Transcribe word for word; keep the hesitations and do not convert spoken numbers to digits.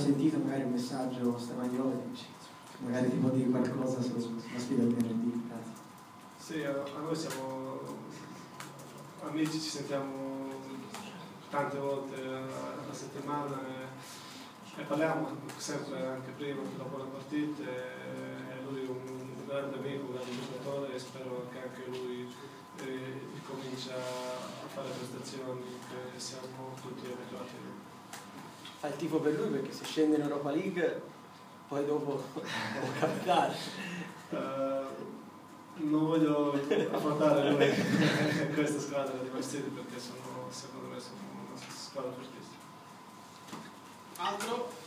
sentito magari un messaggio Stamaglioli, magari ti può dire qualcosa sulla sfida del venerdì. Grazie. Sì, a, a noi siamo amici, ci sentiamo tante volte alla settimana e, e parliamo sempre anche prima, dopo le partite. E lui è un grande amico, un grande giocatore e spero che anche lui eh, comincia a fare prestazioni che siamo tutti abituati. Fa il tifo per lui perché se scende in Europa League poi dopo può capitare. Uh, non voglio affrontare lui questa squadra di Marsiglia perché sono, secondo me sono una squadra fortissima. Altro?